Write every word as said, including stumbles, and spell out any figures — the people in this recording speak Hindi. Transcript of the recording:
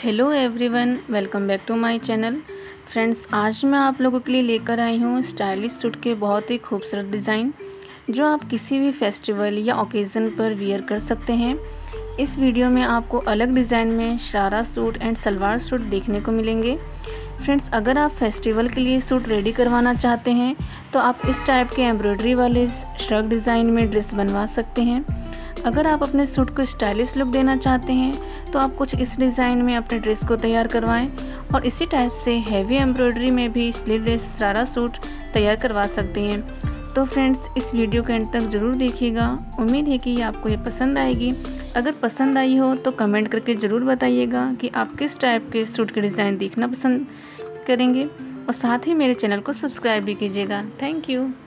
Hello everyone, welcome back to my channel. Friends, आज मैं आप लोगों के लिए लेकर आई हूँ स्टाइलिश सूट के बहुत ही खूबसूरत डिज़ाइन जो आप किसी भी फेस्टिवल या ओकेज़न पर वियर कर सकते हैं। इस वीडियो में आपको अलग डिज़ाइन में sharara suit and salwar suit देखने को मिलेंगे। फ्रेंड्स, अगर आप फेस्टिवल के लिए सूट रेडी करवाना चाहते हैं तो आप इस टाइप के एम्ब्रॉयडरी वाले श्रग डिज़ाइन में ड्रेस बनवा सकते हैं। अगर आप अपने सूट को स्टाइलिश लुक देना चाहते हैं तो आप कुछ इस डिज़ाइन में अपने ड्रेस को तैयार करवाएं और इसी टाइप से हैवी एम्ब्रॉयडरी में भी स्लीवलेस शरारा सूट तैयार करवा सकते हैं। तो फ्रेंड्स, इस वीडियो के एंड तक ज़रूर देखिएगा। उम्मीद है कि आपको ये पसंद आएगी। अगर पसंद आई हो तो कमेंट करके ज़रूर बताइएगा कि आप किस टाइप के सूट के डिज़ाइन देखना पसंद करेंगे और साथ ही मेरे चैनल को सब्सक्राइब भी कीजिएगा। Thank you.